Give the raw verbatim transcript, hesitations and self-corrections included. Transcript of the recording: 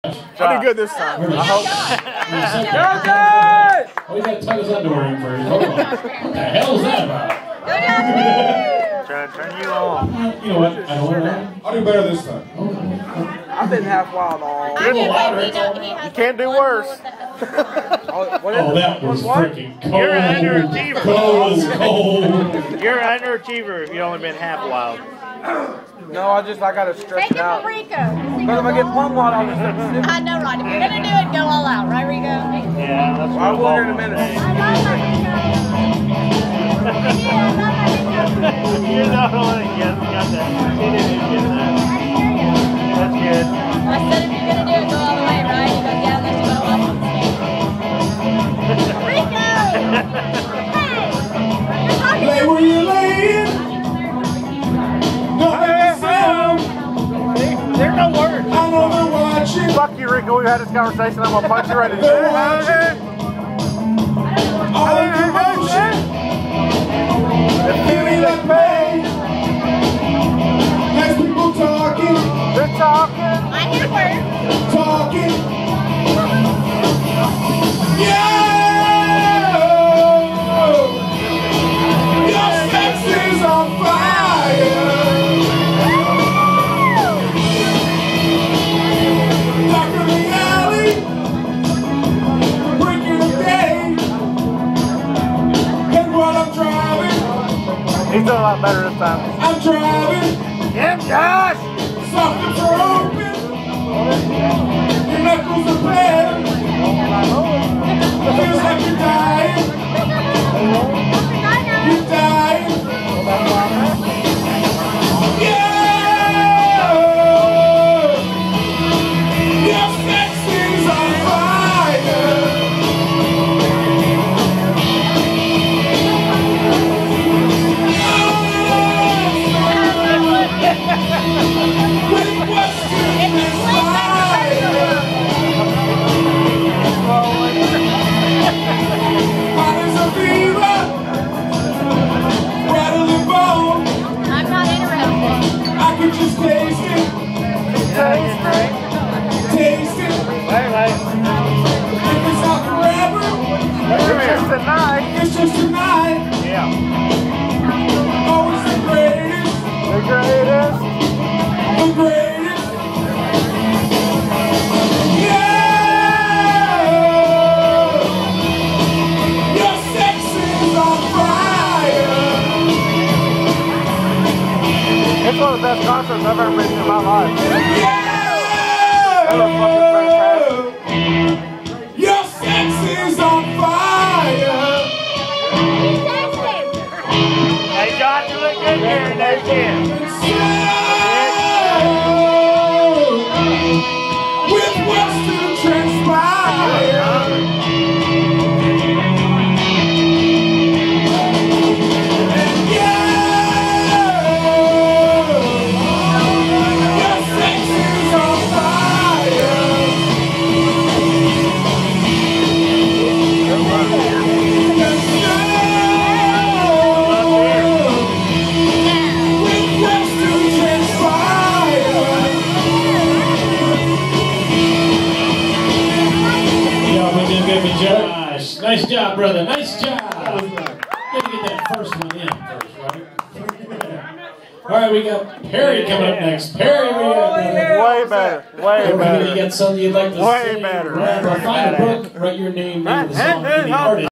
I'll be good this time. I hope. Oh, he's got to tuck his underwear in first. Hold on. What the hell is that about? Trying to turn you on. You know what? I don't want to. I'll do better this time. I've been half wild all. You're a little louder. You can't do worse. Oh, oh, that was freaking cold. You're an underachiever. Cold, cold. You're an underachiever if you've only been half wild. No, I just I gotta stretch Take it it out. for Rico. Because if I get one wild, I'll just have to sip. I know, Rod. If you're gonna do it, go all out, right, Rico? Yeah, that's I will here in a minute. I love my Rico. Yeah, I love my Rico. You're not only yes, got that. She didn't even get that. That's good. I said if you're gonna do it, go all the way, right? He goes, yeah, unless you go up on stage. Rico! Hey! You're talking Lay where you laying. Don't make a sound. There's no words. I know they're watching. Fuck you, Rico. We had this conversation. I'm gonna punch you right in the They're head. watching. All in commotion. They're feeling like pain. Has people talking, They're talking. I hear words. talking. Yeah! Your sex is on fire. Dark in the alley, breaking the day. And while I'm driving, He's doing a lot better this time. I'm driving. Yeah, Josh. Sockets are open. Your knuckles are bare. Feels like you're dying. You're dying. Yeah! Your sex is on fire. With Western inspired. Hot as a fever. Rattling bone. I'm not interested. I can just taste it. Taste it. Taste it. Wait, wait. If it's not forever, It's just tonight. it's just tonight. Yeah. Always the greatest. The greatest. The greatest. Yeah! Your sex is on fire. It's one of the best concerts I've ever been to in my life. That was fucking fantastic. Your sex is on fire. Hey, Josh, you look good here in that gym. With Western transpire. And yeah, your sex is on fire. With Western transpire. Yeah, we did good, Josh. Nice job, brother. Nice job. Got to get that first one in first, right? All right, we got Perry coming up next. Perry, we got brother. Way better. Way You better. got something you'd like to Way say? better. Right, or find a book, write your name, name of the song, and the artist.